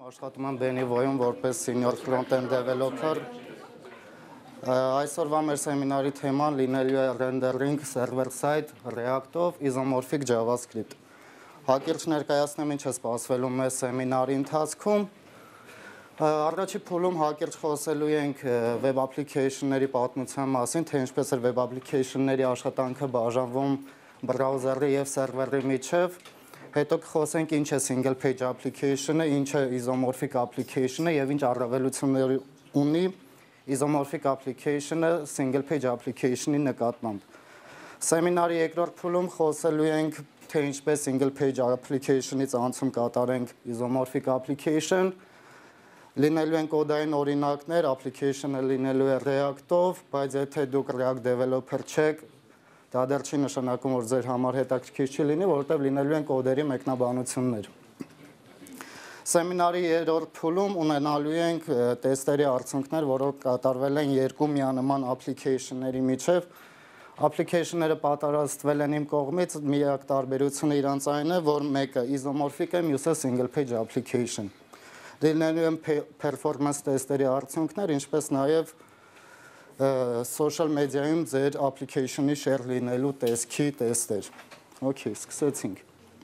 Աշխատում եմ Benny-ում որպես senior front-end developer։ Այսօրվա մեր սեմինարի թեման լինելու է rendering server-side React-ով isomorphic JavaScript։ Հակիրճ ներկայացնեմ ինչ է սպասվելու մեր սեմինարի ընթացքում։ Առաջի փուլում հակիրճ խոսելու ենք web application-ների պատմության մասին, թե ինչպես է web application-ների աշխատանքը բաժանվում բրաուզերի եւ սերվերի միջև։ Հետո կխոսենք ինչ է single page application-ը, ինչ է isomorphic application-ը եւ ինչ առավելություններ ունի isomorphic application-ը single page application-ի նկատմամբ։ Սեմինարի երկրորդ փուլում խոսելու ենք թե ինչպես single page application-ից անցում կատարենք isomorphic application, լինելու են կոդային օրինակներ, application-ը լինելու է React-ով, բայց եթե դուք React developer չեք, դա դեռ չի նշանակում, որ ձեր համար հետաքրքիր չի լինի, որովհետև լինելու են կոդերի մեկնաբանություններ։ Սեմինարի երրորդ փուլում ունենալու ենք տեստերի արդյունքներ, որոնք կատարվել են երկու միանման application-ների միջև։ Application-ները պատրաստվել են իմ կողմից, միակ տարբերությունը իրանց այն է, որ մեկը isomorphic է, մյուսը single page application։ Լինելու են performance տեստերի արդյունքներ, ինչպես նաև social media-ում ձեր application-ի share լինելու տեսքի տեստեր։ Okay, սկսեցինք։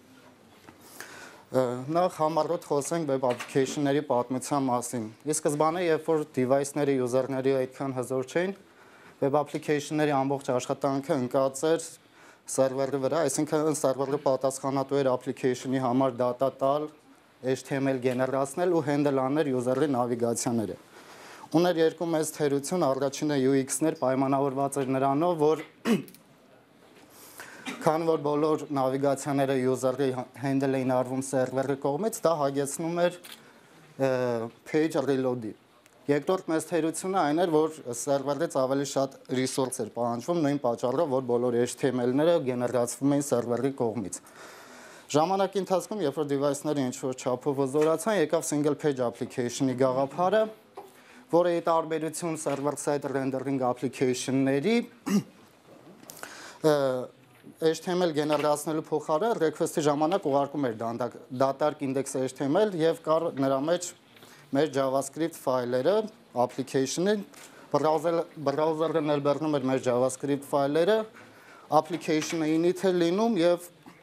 Նախ համառոտ խոսենք web application-ների պատմության մասին։ Ի սկզբանե, երբ որ device-ները user-ների այդքան հզոր չէին, web application-ների ամբողջ աշխատանքը ընկած էր server-ի վրա, այսինքն server-ը պատասխանատու էր application-ի համար data տալ, HTML գեներացնել ու handle անել user-ի նավիգացիաները։ Ուներ երկու մեծ թերություն, առաջինը UX-ն էր, պայմանավորված էր նրանով, որ քան որ բոլոր նավիգացիաները user-ի handle էին արվում server-ի կողմից, դա հագեցնում էր page reload-ի։ Երկրորդ մեծ թերությունը այն էր, որ server-ից ավելի շատ resource էր պահանջվում, նույն պատճառով, որ բոլոր HTML-ները գեներացվում էին server-ի կողմից։ Ժամանակի ընթացքում, երբ որ device-ները ինչ-որ չափով հզորացան, եկավ single page application-ի գաղափարը, որը ի տարբերություն server-side rendering application-ների HTML գեներացնելու փոխարեն request-ի ժամանակ ուղարկում էր դատարկ index.html եւ կար նրա մեջ մեր JavaScript ֆայլերը, application-ը, browser-ն էլ բեռնում էր մեր JavaScript ֆայլերը, application-ը init է լինում եւ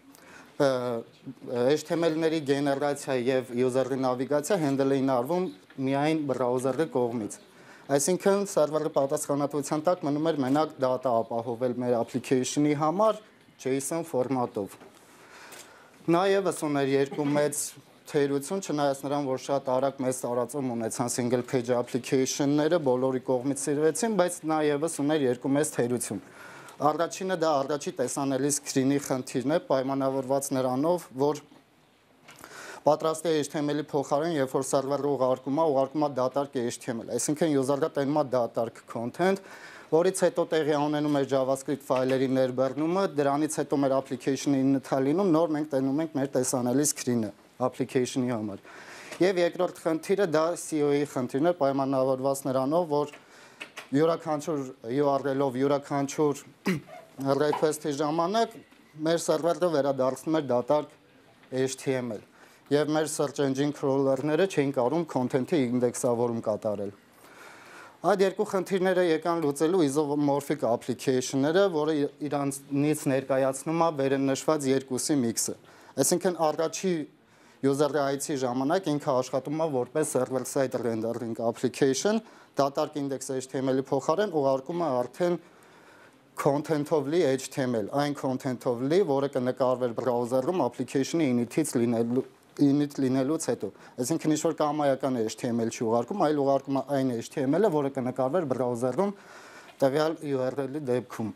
HTML-ների գեներացիա եւ user-ի նավիգացիա handle էին արվում միայն browser-ի կողմից։ Այսինքն server-ի պատասխանատվության տակ մնում էր մենակ data ապահովել մեր application-ի համար JSON ֆորմատով։ Նաեւ ուներ երկու մեծ թերություն, չնայած նրան, որ շատ արագ մեծ տարածում ունեցան single page application-ները, բոլորի կողմից սիրվեցին, բայց նաեւ ուներ երկու մեծ թերություն։ Առաջինը դա առաջի տեսանելի screen-ի խնդիրն է, պայմանավորված նրանով, որ պատրաստ է HTML-ի փոխարեն, երբ որ server-ը ուղարկում է դատարկ HTML, այսինքն user-ը տենում է դատարկ content, որից հետո տեղի ունենում է JavaScript ֆայլերի ներբեռնումը, դրանից հետո մեր application-ը init-ա լինում, նոր մենք տենում ենք մեր տեսանելի screen-ը application-ի համար։ Եվ երկրորդ խնդիրը դա SEO-ի խնդիրն է, պայմանավորված նրանով, որ յուրաքանչյուր URL-ով յուրաքանչյուր request-ի ժամանակ մեր server-ը վերադարձնում էր դատարկ HTML եւ մեր search engine crawler-ները չէին կարող content-ի ինդեքսավորում կատարել։ Այդ երկու խնդիրները եկան լուծելու isomorphic application-ները, որը իրանից ներկայացնում է վերնշված երկուսի միքսը։ Այսինքն առաջի user-ի այցի ժամանակ ինքը աշխատում է որպես server-side rendering application, դատարկ index.html-ի փոխարեն ուղարկում է արդեն content-ով լի HTML, այն content-ով լի, որը կնկարվեր browser-ում application-ի init լինելուց հետո։ Այսինքն ինչ-որ կամայական HTML չի ուղարկում, այլ ուղարկում է այն HTML-ը, որը կնկարվեր browser-ում տվյալ URL-ի դեպքում։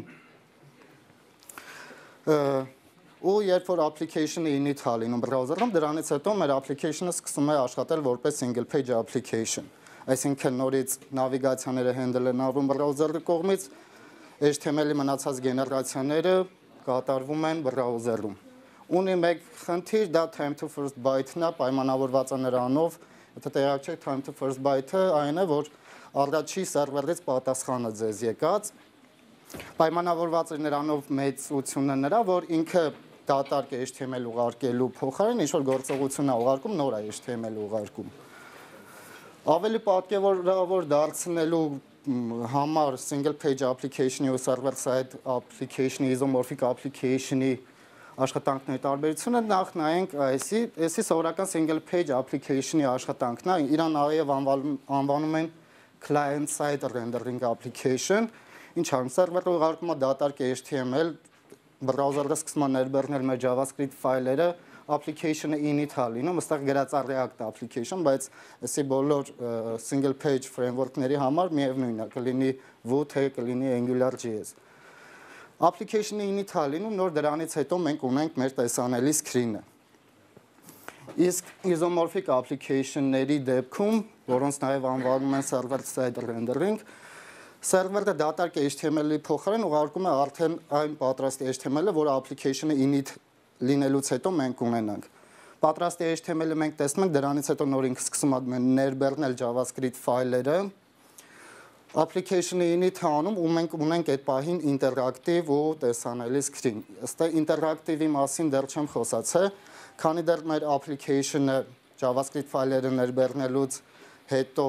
Ու երբ որ application-ը init-ա լինում browser-ում, դրանից հետո մեր application-ը սկսում է աշխատել որպես single page application։ Այսինքն նորից նավիգացիաները handle են արվում browser-ի կողմից, HTML-ի մնացած գեներացիաները կատարվում են browser-ում։ Ունի մեկ խնդիր, դա time to first byte-ն է, պայմանավորված է նրանով, եթե տեղյակ չեք, time to first byte-ը այն է, որ առաջի server-ից պատասխանը ձեզ եկած, պայմանավորված է նրանով մեծությունը նրա, որ ինքը դատարկ HTML ուղարկելու փոխարեն ինչ որ գործողություն է ուղարկում, նոր է HTML ուղարկում։ Ավելի պատկերավոր դարձնելու համար single page application-ի ու server side application-ի, isomorphic application-ի աշխատանքների տարբերությունը նախ նայենք այսի սովորական single page application-ի աշխատանքն է, իրան նաև անվանում են client side rendering application, ինչ անում server-ը ուղարկում է դատարկ HTML, browser-ը սկսում է ներբեռնել մեր JavaScript ֆայլերը, application-ը init է լինում, այստեղ գրած է React application, բայց այսի բոլոր single page framework-ների համար միևնույնն է, կլինի Vue, թե կլինի AngularJS։ Application-ը init է լինում, նոր դրանից հետո մենք ունենք մեր տեսանելի screen-ը։ Իսկ isomorphic application-ների դեպքում, որոնց նաև անվանում են server side rendering, server-ը դատարկ HTML-ի փոխարեն ուղարկում է արդեն այն պատրաստ HTML-ը, որը application-ը init լինելուց հետո մենք ունենանք։ Պատրաստ HTML-ը մենք տեսնում ենք, դրանից հետո նոր ինքը սկսում է ներբեռնել JavaScript ֆայլերը, application-ը init անում ու մենք ունենք այդ պահին ինտերակտիվ ու տեսանելի screen։ Ըստ ինտերակտիվի մասին դեռ չեմ խոսացել, քանի դեռ մեր application-ը JavaScript ֆայլերը ներբեռնելուց հետո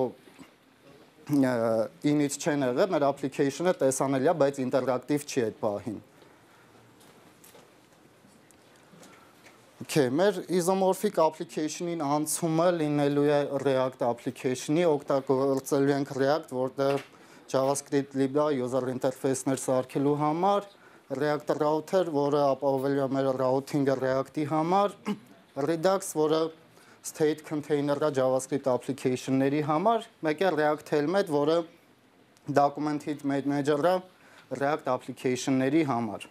init չեն եղել, մեր application-ը տեսանելի է, բայց ինտերակտիվ չի այդ պահին։ Okay, մեր isomorphic application-ին անցումը լինելու է React application-ի, օգտագործելու ենք React, որտեղ JavaScript lib-ը user interface-ներ սարքելու համար, React router, որը ապահովելու է մեր routing-ը React-ի համար, Redux, որը state container-ը JavaScript application-ների համար, մեկ է React Helmet, որը document manager-ը React application-ների համար։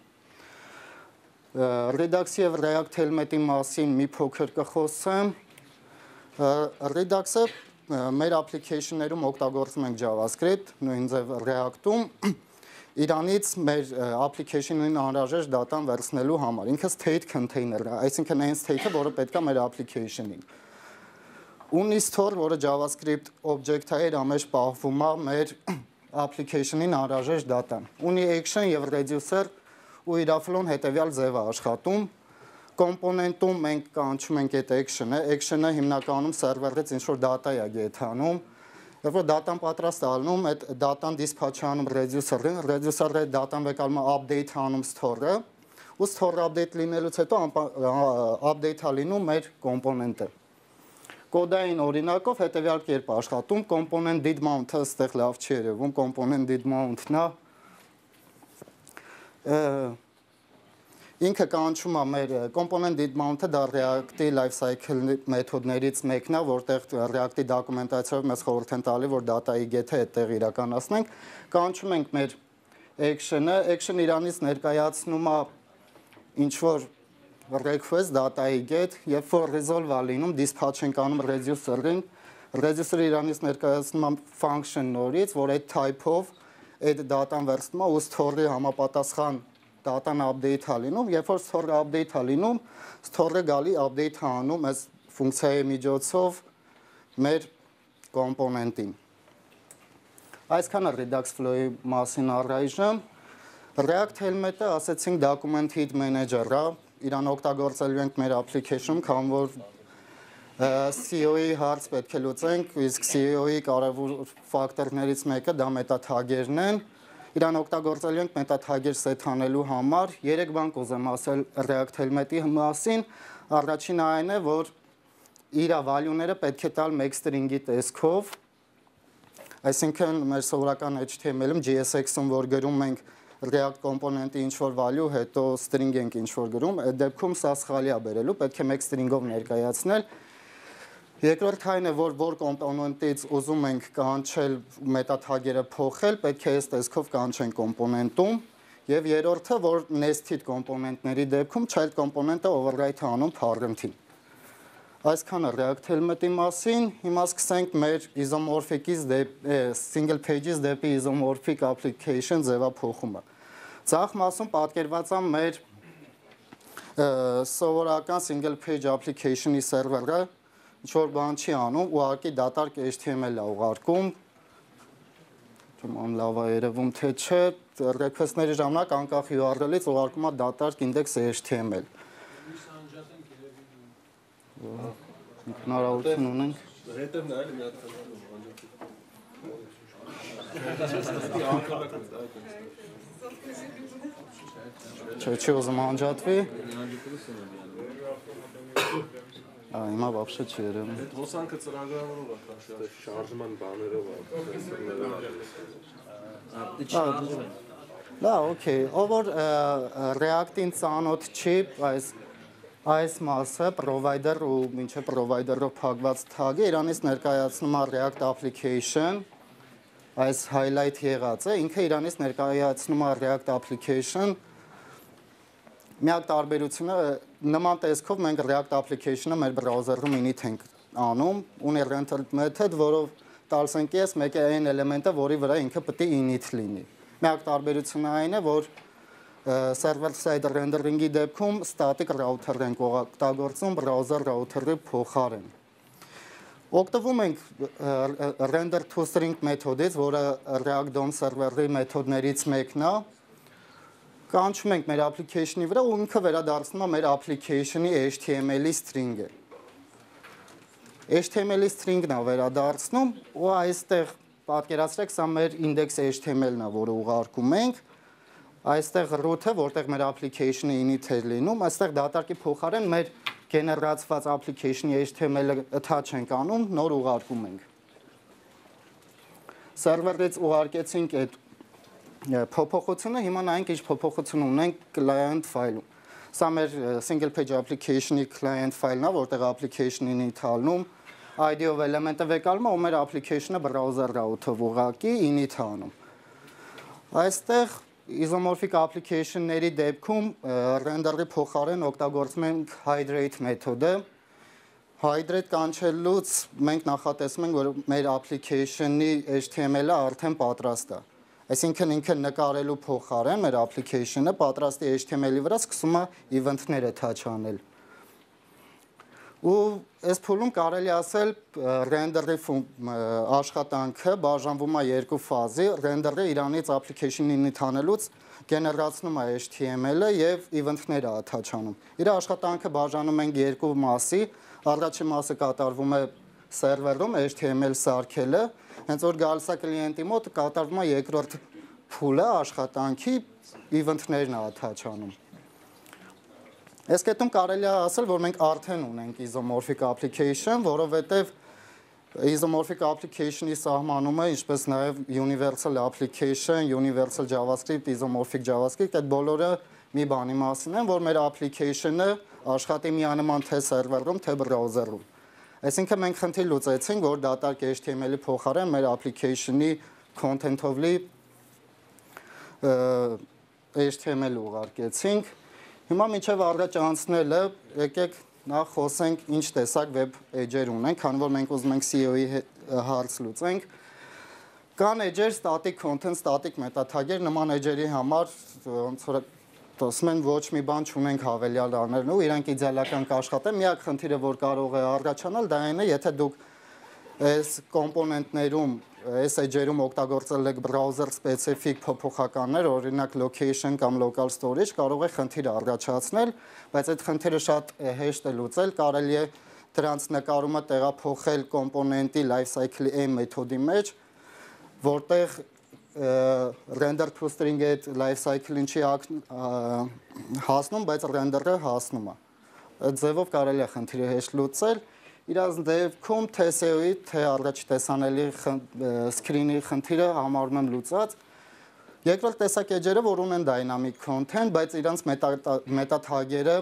Redux-ի և React Helmet-ի մասին մի փոքր կխոսեմ։ Redux-ը մեր application-ներում օգտագործում ենք JavaScript, նույն ձև React-ում, իրանից մեր application-ին անհրաժեշտ դատան վերցնելու համար։ Ինքը state container-ը, այսինքն այն state-ը, որը պետք է մեր application-ին։ Ունի store, որը JavaScript object-ը իր ամեջ պահվում է մեր application-ին անհրաժեշտ դատան։ Ունի action և reducer ու իր flow-ն հետևյալ ձև է աշխատում։ Component-ում մենք կանչում ենք այդ action-ը, action-ը հիմնականում server-ից ինչ-որ data է get-անում, երբ որ data-ն պատրաստ է ալնում, այդ data-ն dispatch անում reducer-ին, reducer-ը այդ data-ն վեկալում է update անում store-ը, ու store update լինելուց հետո update-ը լինում մեր component-ը։ Կոդային օրինակով հետևյալ կերպ աշխատում, component did mount-ը այստեղ լավ չի երևում, component did mount-ն է, ինքը կանչում է մեր component did mount-ը դա React-ի lifecycle մեթոդներից մեկն է, որտեղ React-ի դոկումենտացիայով մեզ խորհուրդ են տալի, որ data-ի get-ը այդտեղ իրականացնենք, կանչում ենք մեր action-ը, action իրանից ներկայացնում է ինչ-որ request data-ի get, երբ որ resolve-ը լինում, dispatch ենք անում reducer-ին, reducer-ը իրանից ներկայացնում է function նորից, որ այդ type-ով այդ data-ն վերցնում է ու store-ի համապատասխան data-ն update է լինում, երբ որ store-ը update է լինում, store-ը գալի update է անում այս ֆունկցիայի միջոցով մեր component-ին։ Այսքանը Redux flow-ի մասին առայժմ։ React Helmet-ը ասեցինք document head manager-ը, իրան օգտագործելու ենք մեր application-ում, քան որ CEO-ի հարց պետք է լուծենք, իսկ CEO-ի կարևոր ֆակտորներից մեկը դա մետաթագերն են։ Իրան օգտագործելու ենք մետաթագեր set անելու համար։ Երեք բան կուզեմ ասել React Helmet-ի մասին։ Առաջինը այն է, որ իր value-ները պետք է տալ մեկ string-ի տեսքով։ Այսինքն մեր սովորական HTML-ում JSX-ում որ գրում ենք React component-ի ինչ-որ value, հետո string ենք ինչ-որ գրում, այդ դեպքում սա սխալի է բերելու, պետք է մեկ string-ով ներկայացնել։ Երկրորդ այն է, որ component-ից ուզում ենք կանչել մետաթագերը փոխել, պետք է այս տեսքով կանչենք component-ում, եւ երրորդը, որ nested component-ների դեպքում child component-ը override անում parent-ին։ Այսքանը React Helmet-ի մասին, հիմա սկսենք մեր isomorphic-ից single page-ից դեպի isomorphic application ձևափոխումը։ Ձախ մասում պատկերված է մեր սովորական single page application-ի server-ը, ինչ-որ բան չի անում, ուղղակի դատարկ HTML է ուղարկում։ Ում լավ է երևում թե չէ, request-ների ժամանակ անկախ URL-ից ուղարկում է դատարկ index HTML։ հնարավորություն ունենք։ Հետևն է, էլի մի հատ Չի ուզում անջատվի։ Հիմա вообще չի երևում։ Այդ հոսանքը ծրագրավորող է, շարժման բաներով է։ Լավ, օքեյ, ով որ React-ին ծանոթ չի, այս մասը provider ու մինչև provider-ով փակված tag-ը իրանից ներկայացնում է React application, այս highlight եղածը, ինքը իրանից ներկայացնում է React application, միակ տարբերությունը նման տեսքով մենք React application-ը մեր browser-ում init ենք անում, ունի render method, որով տալիս ենք ես մեկ է այն էլեմենտը, որի վրա ինքը պետք է init լինի։ Միակ տարբերությունը այն է, որ server-side rendering-ի դեպքում static router ենք օգտագործում browser router-ի փոխարեն։ Օգտվում ենք render to string մեթոդից, որը React DOM server-ի մեթոդներից մեկն է։ Կանչում ենք մեր application-ի վրա ու ինքը վերադարձնում է մեր application-ի HTML-ի string-ը։ HTML-ի string-ն է վերադարձնում ու այստեղ պատկերացրեք, սա մեր index.html-ն է, որը ուղարկում ենք։ Այստեղ root-ը, որտեղ մեր application-ը init է լինում, այստեղ դատարկի փոխարեն մեր գեներացված application-ի HTML-ը attach ենք անում, նոր ուղարկում ենք։ Server-ից ուղարկեցինք այդ փոփոխությունը, հիմա նայենք ինչ փոփոխություն ունենք client file-ում։ Սա մեր single page application-ի client file-ն է, որտեղ application-ին ինիթալնում, ID-ով էլեմենտը վեկալում է ու մեր application-ը browser route-ով ուղղակի init անում։ Այստեղ isomorphic application-ների դեպքում render-ի փոխարեն օգտագործում ենք hydrate մեթոդը։ Hydrate կանչելուց մենք նախատեսում ենք, որ մեր application-ի HTML-ը արդեն պատրաստ է։ Այսինքն ինքը նկարելու փոխարեն մեր application-ը պատրաստի HTML-ի վրա սկսում է event-ները touch անել։ Ու այս փուլում կարելի ասել render-ի աշխատանքը բաժանվում է երկու ֆազի, render-ը իրանից application-ին init անելուց գեներացնում է HTML-ը եւ event-ները attach անում։ Իր աշխատանքը բաժանում ենք երկու մասի, առաջին մասը կատարվում է server-ում HTML սարքելը, հենց որ գալիս է կլիենտի մոտ կատարվում է երկրորդ փուլը աշխատանքի event-ներն է attach անում։ Այս կետում կարելի է ասել, որ մենք արդեն ունենք isomorphic application, որովհետև isomorphic application-ի սահմանումը, ինչպես նաև universal application, universal JavaScript, isomorphic JavaScript, այդ բոլորը մի բանի մասին են, որ մեր application-ը աշխատի միանման թե server-ում, թե browser-ում։ Այսինքն մենք խնդիր լուծեցինք, որ դատարկ HTML-ի փոխարեն մեր application-ի content-ով լի HTML ուղարկեցինք։ Հիմա մինչև առաջ անցնելը, եկեք նախ խոսենք ինչ տեսակ web edge-եր ունենք, քանի որ մենք ուզում ենք SEO-ի հարց լուծենք։ Կան edge-եր, static content, static meta tag-եր, նման edge-երի համար ոնց որ ասում են ոչ մի բան չունենք հավելյալ աներն ու իրանք իդեալական կաշխատեն։ Միակ խնդիրը, որ կարող է առաջանալ, դա այն է, եթե դուք այս կոմպոնենտներում, այս edge-երում օգտագործել եք browser specific փոփոխականներ, օրինակ location կամ local storage, կարող է խնդիր առաջացնել, բայց այդ խնդիրը շատ հեշտ է լուծել, կարելի է դրանց նկարումը տեղափոխել կոմպոնենտի lifecycle-ի aim մեթոդի մեջ, որտեղ render to string-ը այդ lifecycle-ին չի հասնում, բայց render-ը հասնում է։ Այդ ձևով կարելի է խնդիրը հեշտ լուծել։ Իրաց դեպքում թե SEO-ի, թե առաջ տեսանելի screen-ի խնդիրը համարում եմ լուծած։ Երկրորդ տեսակ edge-երը, որ ունեն dynamic content, բայց իրանց meta tag-երը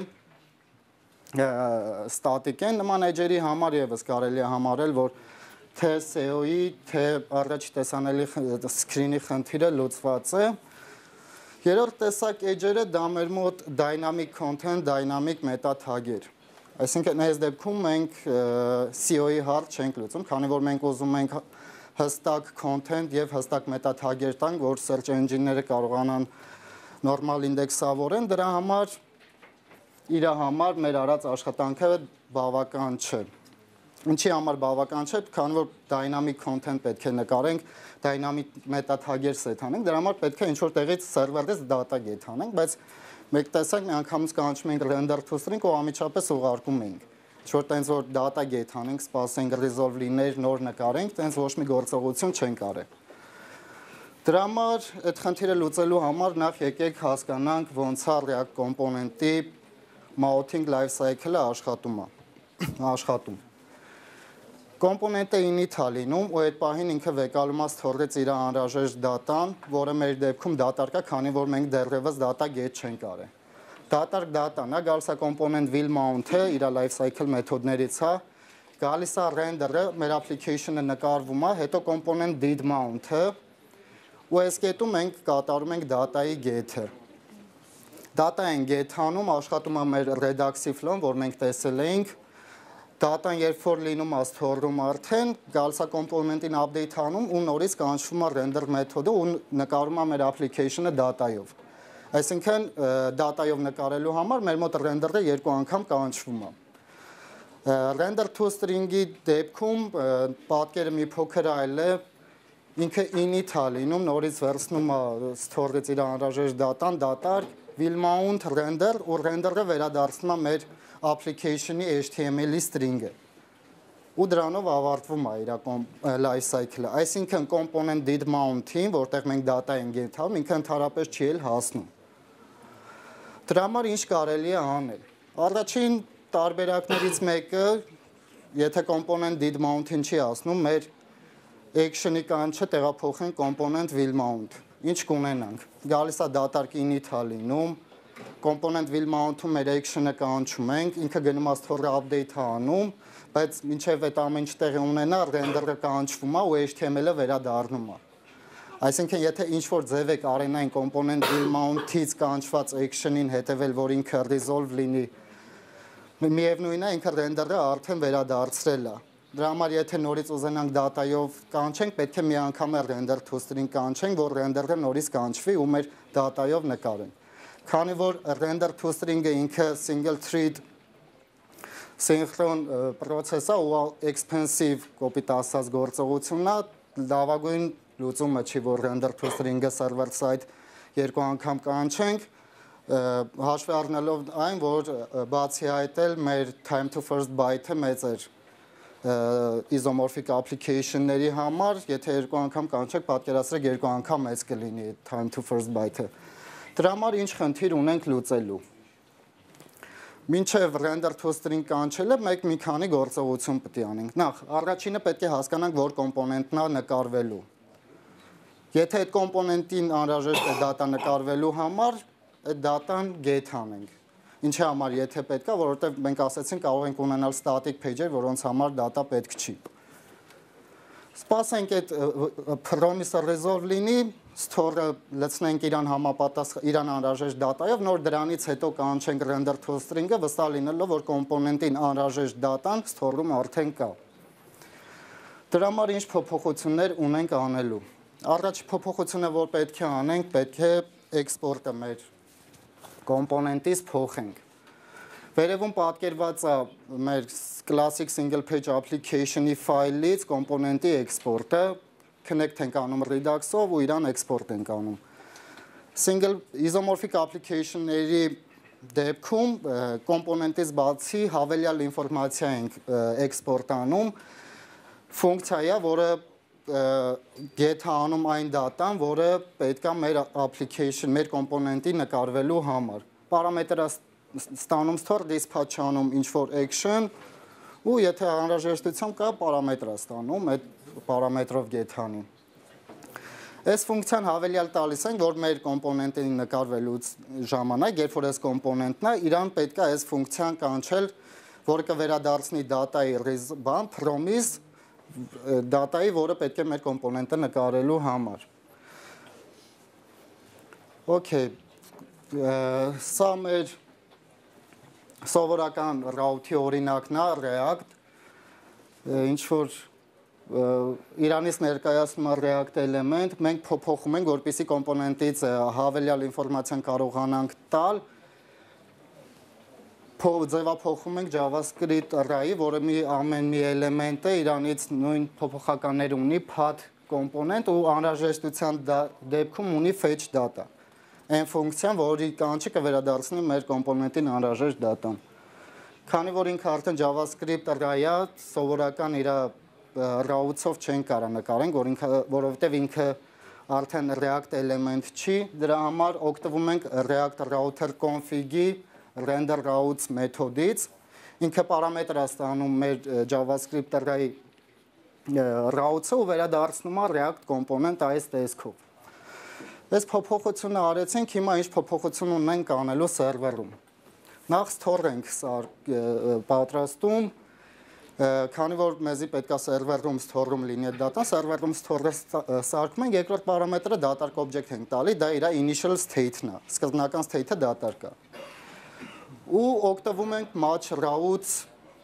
static են, նման edge-երի համար եւս կարելի է համարել, որ թե SEO-ի, թե առաջ տեսանելի screen-ի խնդիրը լուծված է։ Երրորդ տեսակ edge-երը դա մեր մոտ dynamic content, dynamic meta tag-եր։ Այսինքն այս դեպքում մենք SEO-ի հարց չենք լուծում, քանի որ մենք ուզում ենք հստակ content եւ հստակ meta tag-եր տանք, որ search engine-ները կարողանան նորմալ ինդեքսավորեն, դրա համար իր համար մեր արած աշխատանքը բավական չէ։ Ինչի համար բավական չէ, քանի որ dynamic content պետք է նկարենք, dynamic meta tag-եր set անենք, դրա համար պետք է ինչ-որ տեղից server-ից data get անենք, բայց մեկ տեսակ մի անգամից կանչում ենք render to string ու ամիջապես ուղարկում ենք։ Որ տենց որ data get անենք, սպասենք resolve լիներ, նոր նկարենք, տենց ոչ մի գործողություն չեն կարել։ Դրա համար այդ խնդիրը լուծելու համար նախ եկեք հասկանանք ոնց է React component-ի mounting life cycle-ը աշխատում։ Կոմպոնենտը init է լինում ու այդ պահին ինքը վեկալումած թողեց իր անհրաժեշտ դատան, որը մեր դեպքում դատարկա, քանի որ մենք դեռևս data get չենք արել։ Դատարկ դատան է, գալիս է component will mount-ը, իր life cycle մեթոդներից է, գալիս է render-ը, մեր application-ը նկարվում է, հետո component did mount-ը, ու այս get-ում մենք կատարում ենք data-ի get-ը։ Data-ին get անում, աշխատում է մեր Redux-ի flow-ն, որ մենք տեսել էինք, data-ն երբ որ լինում է թողում արդեն, գալիս է component-ին update անում ու նորից կանչվում է render մեթոդը ու նկարում է մեր application-ը data-ով։ Այսինքն data-ով նկարելու համար մեր մոտ render-ը երկու անգամ կանչվում է։ Render to string-ի դեպքում պատկերը մի փոքր այլ է, ինքը init է լինում, նորից վերցնում է store-ից իր անհրաժեշտ data-ն, դատարկ, will mount render ու render-ը վերադարձնում է մեր application-ի HTML-ի string-ը։ Ու դրանով ավարտվում է իր life cycle-ը։ Այսինքն component did mount-ին, որտեղ մենք data ենք գետանում, ինքը ընդհանրապես չի էլ հասնում։ Դրա համար ինչ կարելի է անել։ Առաջին տարբերակներից մեկը, եթե component did mount-ին չի հասնում, մեր action-ի կանչը տեղափոխենք component will mount։ Ինչ կունենանք։ Գալիս է դատարկ init է լինում, component will mount-ում մեր action-ը կանչում ենք, ինքը գնում է store-ը update է անում, բայց մինչև այդ ամեն ինչ տեղի ունենա, render-ը կանչվում է ու HTML-ը վերադառնում է։ Այսինքն, եթե ինչ-որ ձև եք արենային component will mount-ից կանչված action-ին հետևել, որ ինքը resolve լինի, միևնույնն է, ինքը render-ը արդեն վերադարձրել է։ Դրա համար եթե նորից ուզենանք data-ով կանչենք, պետք է մի անգամ render to string կանչենք, որ render-ը նորից կանչվի ու մեր data-ով նկարենք։ Քանի որ render to string-ը ինքը single thread synchron process է ու expensive կոպիտ ասած գործողությունն է, լավագույն լուծումը չի, որ render to string-ը server side երկու անգամ կանչենք, հաշվի առնելով այն, որ բացի այդ էլ մեր time to first byte-ը մեծ էր isomorphic application-ների համար, եթե երկու անգամ կանչեք, պատկերացրեք երկու անգամ մեծ կլինի time to first byte-ը։ Դրա համար ինչ խնդիր ունենք լուծելու։ Մինչև render to string կանչելը մենք մի քանի գործողություն պետք է անենք։ Նախ, առաջինը պետք է հասկանանք, որ կոմպոնենտն է նկարվելու։ Եթե այդ կոմպոնենտին անհրաժեշտ է data նկարվելու համար, այդ data-ն get անենք։ Ինչի համար եթե պետք է, որովհետև մենք ասացինք կարող ենք ունենալ static page-եր, որոնց համար data պետք չի։ Սպասենք այդ promise-ը resolve լինի, store-ը լցնենք իրան անհրաժեշտ data-ով, նոր դրանից հետո կանչենք render to string-ը, վստահ լինելով, որ կոմպոնենտին անհրաժեշտ data-ն store-ում արդեն կա։ Դրա համար ինչ փոփոխություններ ունենք անելու։ Առաջի փոփոխությունը, որ պետք է անենք, պետք է export-ը մեր կոմպոնենտից փոխենք։ Վերևում պատկերված է մեր classic single page application-ի ֆայլից կոմպոնենտի export-ը, connect ենք անում Redux-ով ու իրան export ենք անում։ Single isomorphic application-ների դեպքում կոմպոնենտից բացի հավելյալ ինֆորմացիա ենք export անում, ֆունկցիա է, որը get անում այն data-ն, որը պետք է մեր application, մեր կոմպոնենտի նկարվելու համար։ Պարամետրը ստանում store, dispatch անում ինչ-որ action, ու եթե անհրաժեշտություն կա, պարամետրը ստանում, այդ պարամետրով get անի։ Այս ֆունկցիան հավելյալ տալիս ենք, որ մեր կոմպոնենտին նկարվելուց ժամանակ, երբ որ այս կոմպոնենտն է, իրան պետք է այս ֆունկցիան կանչել, որը կվերադարձնի data-ի promise data-ի, որը պետք է մեր կոմպոնենտը նկարելու համար։ Okay, սա մեր սովորական route-ի օրինակն է, React, ինչ-որ իրանից ներկայացնում է React element, մենք փոփոխում ենք, որպեսզի կոմպոնենտից հավելյալ ինֆորմացիան կարողանանք տալ, ձևափոխում ենք JavaScript array-ի, որը ամեն մի էլեմենտ է, իրանից նույն փոփոխականներ ունի path component ու անհրաժեշտության դեպքում ունի fetch data։ Այն ֆունկցիան, որի կանչը կվերադարձնի մեր կոմպոնենտին անհրաժեշտ data-ն։ Քանի որ ինքը արդեն JavaScript ռայա, սովորական իր routes-ով չեն կարա նկարենք, որովհետև ինքը արդեն React element չի, դրա համար օգտվում ենք React router config-ի render routes մեթոդից, ինքը պարամետր է ստանում մեր JavaScript ռայի routes-ը ու վերադարձնում է React component այս տեսքով։ Այս փոփոխությունը արեցինք, հիմա ինչ փոփոխություն ունենք անելու սերվերում։ Նախ store ենք պատրաստում, քանի որ մեզի պետք է սերվերում store-ում լինի այդ դատան, սերվերում store-ը սարքում ենք, երկրորդ պարամետրը դատարկ object ենք տալի, դա իր initial state-ն է, սկզբնական state-ը դատարկ է։ Ու օգտվում ենք match routes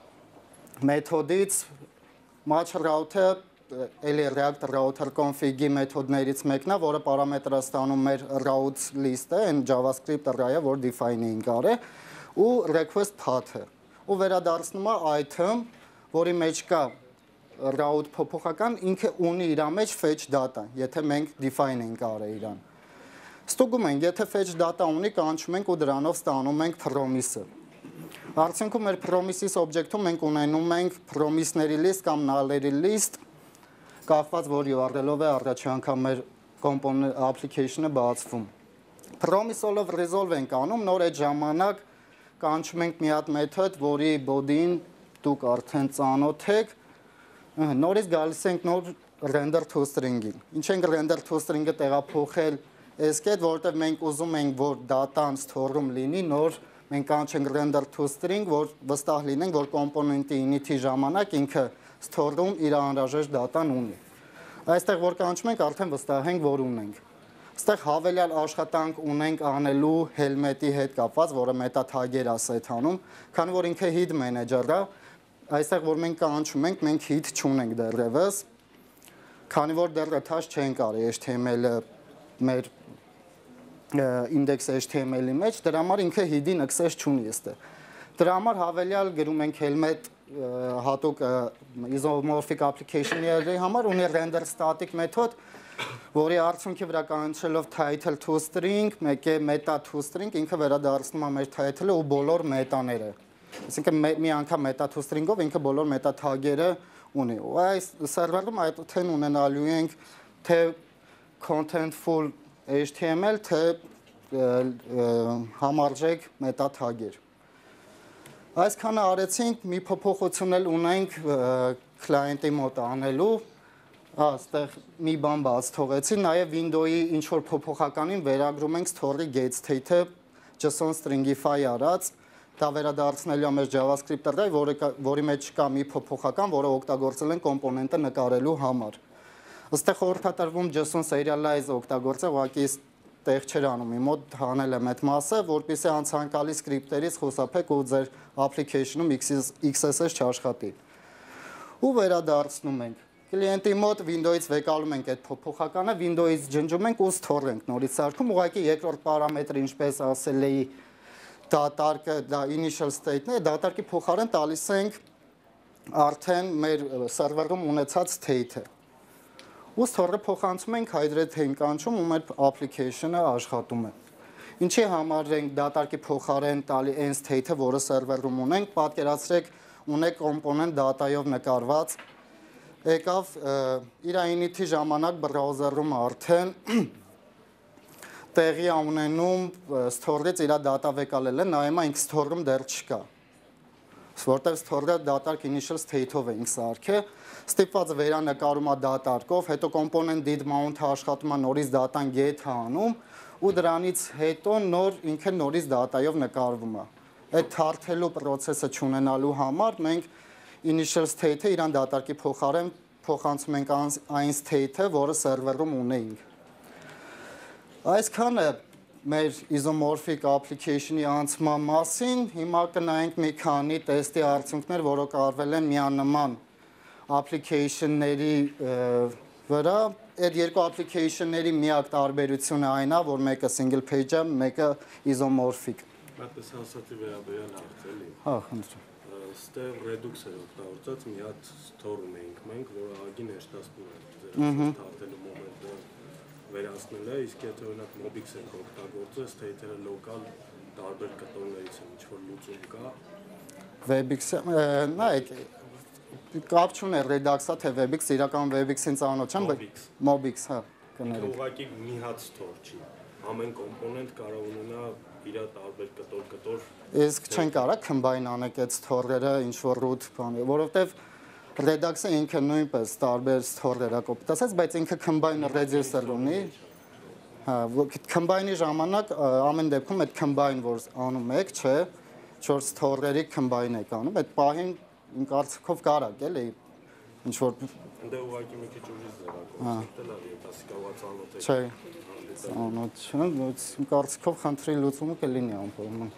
մեթոդից, match route-ը էլի React router config-ի մեթոդներից մեկն է, որը պարամետր է ստանում մեր routes list-ը, այն JavaScript array-ը, որ define էինք արել, ու request path-ը, ու վերադարձնում է item, որի մեջ կա route փոփոխական, ինքը ունի իր մեջ fetch data, եթե մենք define ենք արել իրան։ Ստուգում ենք, եթե fetch data ունի, կանչում ենք ու դրանով ստանում ենք promise-ը։ Արդյունքում մեր promises object-ում մենք ունենում ենք promise-ների list կամ null-երի list, կախված որ URL-ով է առաջի անգամ մեր component application-ը բացվում։ Promise-ով resolve ենք անում, նոր այդ ժամանակ կանչում ենք մի հատ մեթոդ, որի body-ին դուք արդեն ծանոթ եք, նորից գալիս ենք նոր render to string-ին։ Ինչ ենք render to string-ը տեղափոխել այս կետ, որովհետև մենք ուզում ենք, որ data-ն store-ում լինի, նոր մենք կանչենք render to string, որ վստահ լինենք, որ component-ի init-ի ժամանակ ինքը store-ում իր անհրաժեշտ data-ն ունի։ Այստեղ որ կանչում ենք, արդեն վստահ ենք, որ ունենք։ Այստեղ հավելյալ աշխատանք ունենք անելու helmet-ի հետ կապված, որը meta tag-եր է set-անում, քանի որ ինքը hid manager-ը, այստեղ որ մենք կանչում ենք, մենք hid չունենք դեռևս, քանի որ դեռ attach չենք արել HTML-ը մեր index.html-ի մեջ, դրա համար ինքը hid-ին access չունի այստեղ։ Դրա համար հավելյալ գրում ենք helmet հատուկ isomorphic application-ների համար ունի render static մեթոդ, որի արդյունքի վրա կանչելով title to string, մեկ է meta to string, ինքը վերադարձնում է մեր title-ը ու բոլոր մետաները։ Այսինքն մի անգամ meta to string-ով ինքը բոլոր meta tag-երը ունի։ Ու այս սերվերում այդտեն ունենալու ենք թե contentful HTML, թե համարժեք meta tag-եր։ Այսքանը արեցինք, մի փոփոխություն էլ ունենք client-ի մոտ անելու, այստեղ մի բան բաց թողեցի, նաև Windows-ի ինչ-որ փոփոխականին վերագրում ենք store-ի get state-ը JSON stringify արած, դա վերադարձնելու է մեր JavaScript array, որի մեջ կա մի փոփոխական, որը օգտագործել են կոմպոնենտը նկարելու համար։ Այստեղ խորհրդատարվում JSON serialize օգտագործել, ուղղակի տեղ չեր անում, իմ մոտ հանել եմ այդ մասը, որպեսզի անցանկալի սկրիպտերից խուսափեք ու ձեր application-ում XSS չաշխատի։ Ու վերադարձնում ենք։ Կլիենտի մոտ Windows-ից վեկալում ենք այդ փոփոխականը, Windows-ից ջնջում ենք ու store ենք նորից սարքում, ուղղակի երկրորդ պարամետրը, ինչպես ասել էի, դատարկը, դա initial state-ն է, դատարկի փոխարեն տալիս ենք արդեն մեր սերվերում ունեցած state-ը։ Ու store-ը փոխանցում ենք hydrate ենք անցում ու մեր application-ը աշխատում է։ Ինչի համար ենք դատարկի փոխարեն տալի այն state-ը, որը սերվերում ունենք, պատկերացրեք, ունեք component data-ով նկարված, եկավ իր init-ի ժամանակ browser-ում արդեն տեղի ունենում store-ից իր data վեկալելը, նայում ենք store-ում դեռ չկա։ Որտեղ store-ը դատարկ initial state-ով ենք սարքել, ստիպված վերանկարում է դատարկով, հետո component did mount-ը աշխատում է նորից data-ն get-ը անում ու դրանից հետո ինքը նորից data-ով նկարվում է։ Այդ թարթելու process-ը չունենալու համար մենք initial state-ը իրան դատարկի փոխարեն փոխանցում ենք այն state-ը, որը սերվերում ունեինք։ Այսքանը մեր isomorphic application-ի անցման մասին, հիմա կնայենք մի քանի տեստի արդյունքներ, որոնք արվել են միանման application-ների վրա։ Այդ երկու application-ների միակ տարբերությունը այն է, որ մեկը single page-ը, մեկը isomorphic։ Այդպես հաստատի վերաբերյալ հարցելի։ Հա, խնդրում։ Ստեղ Redux-ը օգտագործած մի հատ store ունեինք մենք, որը ագին հեշտացնում է ձեր թարթելու մոմենտը վերացնել է, իսկ եթե օրինակ Mobix ենք օգտագործել, state-երը local տարբեր կտորներից են, ինչ որ լուծում կա։ Webix-ը, նայեք, կապ չունի Redux-ա թե Webix, իրական Webix-ին ծանոթ չեմ, բայց Mobix, հա, կներեք։ Ուղղակի մի հատ store չի։ Ամեն կոմպոնենտ կարող ունենա իր տարբեր կտոր։ Իսկ չեն կարող combine անեք այդ store-երը ինչ որ root բանի, որովհետև Redux-ը ինքը նույնպես տարբեր store-եր է կոպտացած, բայց ինքը combine register ունի։ Հա, combine-ի ժամանակ ամեն դեպքում այդ combine որ անում եք, չէ, 4 store-երի combine եք անում, այդ պահին իմ կարծիքով կարակ էլի ինչ որ Դե ուղղակի մի քիչ ուրիշ ձևակերպել է, դասի կարող ծանոթ է։ Չէ, ծանոթ չեմ, բայց իմ կարծիքով խնդրի լուծումը կլինի ամփոփում։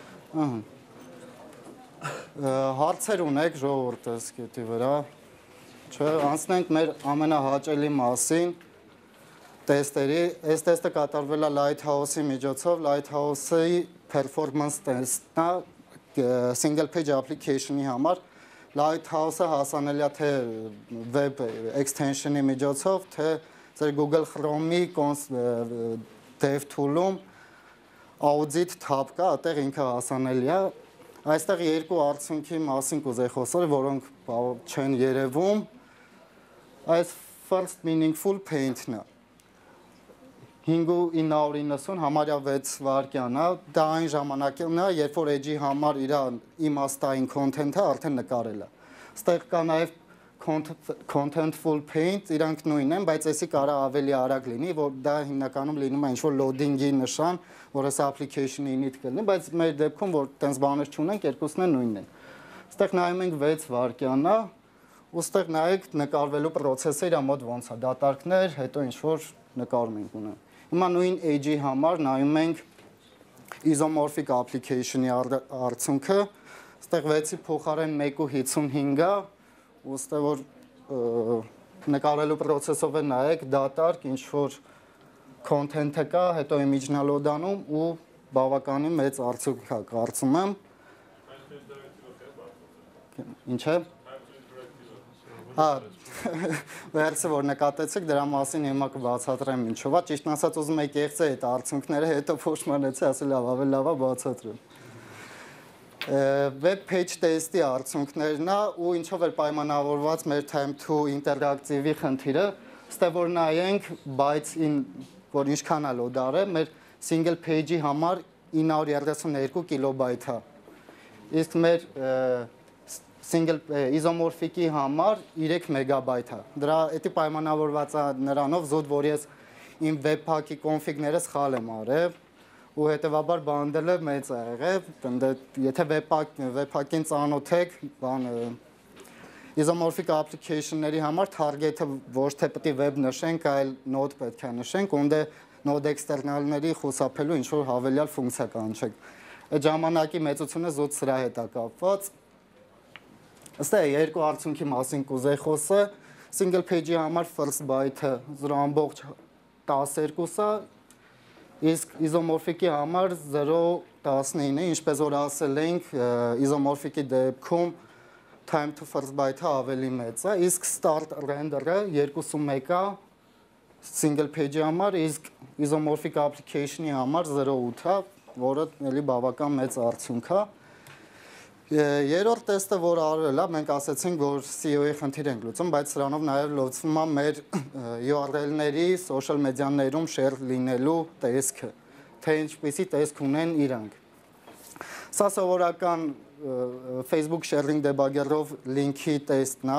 Հարցեր ունեք ժողովուրդը սկետի վրա։ Չէ, անցնենք մեր ամենահաճելի մասին, տեստերի։ Այս տեստը կատարվել է Lighthouse-ի միջոցով, Lighthouse-ի performance test-ն է single page application-ի համար։ Lighthouse-ը հասանելի է թե web extension-ի միջոցով, թե ձեր Google Chrome-ի dev tool-ում audit tab կա, այդտեղ ինքը հասանելի է։ Այստեղ երկու արդյունքի մասին կուզեի խոսել, որոնք չեն երևում։ Այս first meaningful paint-ն է։ 5990 համարյա 6 վայրկյան է, դա այն ժամանակն է, երբ որ Edge-ի համար իր իմաստային content-ը արդեն նկարել է։ Ստեղ կա նաև contentful paint, իրանք նույնն են, բայց էսի կարա ավելի արագ լինի, որ դա հիմնականում լինում է ինչ-որ loading-ի նշան, որ այս application-ի init կլինի, բայց մեր դեպքում, որ տենց բաներ չունենք, երկուսն են նույնն են։ Ստեղ նայում ենք 6 վայրկյան է, ու ստեղ նայեք նկարվելու process-ը իր մոտ ոնց է, դատարկներ, հետո ինչ-որ նկարում ենք ունեն։ Հիմա նույն Edge-ի համար նայում ենք isomorphic application-ի արդյունքը, ստեղ 6-ի փոխարեն 1.55 է, ու ստեղ որ նկարելու process-ով է նայեք, դատարկ ինչ որ content-ը կա, հետո image-ն է load-անում ու բավականին մեծ արդյունք կա, կարծում եմ։ Ինչ է։ Հա, վերցը որ նկատեցիք, դրա մասին հիմա կբացատրեմ ինչով է, ճիշտ ասած ուզում եք եղցե այդ արդյունքները, հետո փոշմանեցի, ասել լավ, ավելի լավ է բացատրեմ։ Web page test-ի արդյունքներն է ու ինչով էր պայմանավորված մեր time to interactive-ի խնդիրը, ստե որ նայենք bytes-ին, որ ինչքան է load-արը, մեր single page-ի համար 932 կիլոբայթ է։ Իսկ մեր single isomorphic-ի համար 3 մեգաբայթ է։ Դրա էդի պայմանավորված է նրանով զուտ, որ ես իմ webpack-ի config-ները սխալ եմ արել ու հետեւաբար bundle-ը մեծ է եղել։ Եթե webpack-ին ծանոթ եք, isomorphic application-ների համար target-ը ոչ թե պետք է web նշենք, այլ node պետք է նշենք, ունդե node external-ների խուսափելու ինչ որ հավելյալ ֆունկցիա կանչեք։ Այդ ժամանակի մեծությունը զուտ սրա հետ է կապված։ Ըստ է երկու արդյունքի մասին կուզեի խոսել, single page-ի համար first byte-ը 0.12 է, իսկ isomorphic-ի համար 0.19 է, ինչպես որ ասել ենք, isomorphic-ի դեպքում time to first byte-ը ավելի մեծ է, իսկ start render-ը 21 է single page-ի համար, իսկ isomorphic application-ի համար 0.8 է, որը էլի բավական մեծ արդյունք է։ Երրորդ տեստը, որ արվել է, մենք ասացինք, որ SEO-ի խնդիր ենք լուծում, բայց սրանով նաև լուծվում է մեր URL-ների social media-ներում share լինելու տեսքը, թե ինչպիսի տեսք ունեն իրանք։ Սա սովորական Facebook sharing debugger-ով link-ի տեստն է։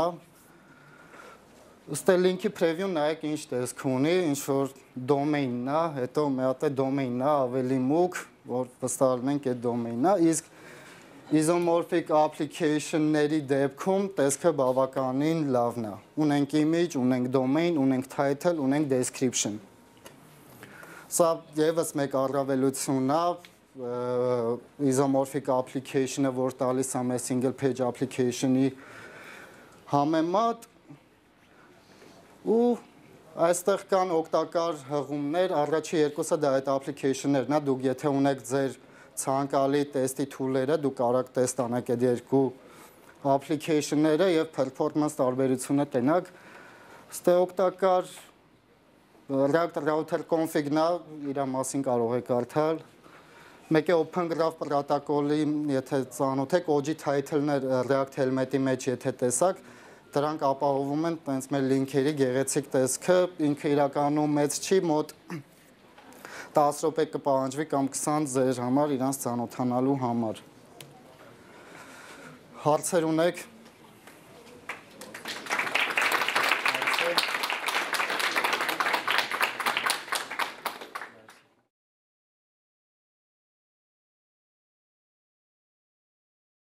Ըստ link-ի preview նայեք ինչ տեսք ունի, ինչ որ domain-ն է, հետո մի հատ է domain-ն է, ավելի մուգ, որ վստահում ենք այդ domain-ն է, իսկ isomorphic application-ների դեպքում տեսքը բավականին լավն է։ Ունենք image, ունենք domain, ունենք title, ունենք description։ Սա եւս մեկ առավելություն է isomorphic application-ը, որ տալիս է մեր single page application-ի համեմատ ու այստեղ կան օգտակար հղումներ, առաջի երկուսը դա այդ application-ներն է, դուք եթե ունեք ձեր ցանկալի տեստի tool-երը, դուք կարող տեստ անեք այդ երկու application-ները եւ performance տարբերությունը տենակ։ Ստե օգտակար React Router config-ն է, իր մասին կարող եք կարդալ։ Մեկ է Open Graph պրոտոկոլի, եթե ծանոթ եք, OG title-ներ React Helmet-ի մեջ եթե տեսակ, դրանք ապահովում են տենց մեր լինքերի գեղեցիկ տեսքը, ինքը իրականում մեծ չի, մոտ 10 րոպե կպահանջվի կամ 20 ձեր համար իրանց ծանոթանալու համար։ Հարցեր ունեք։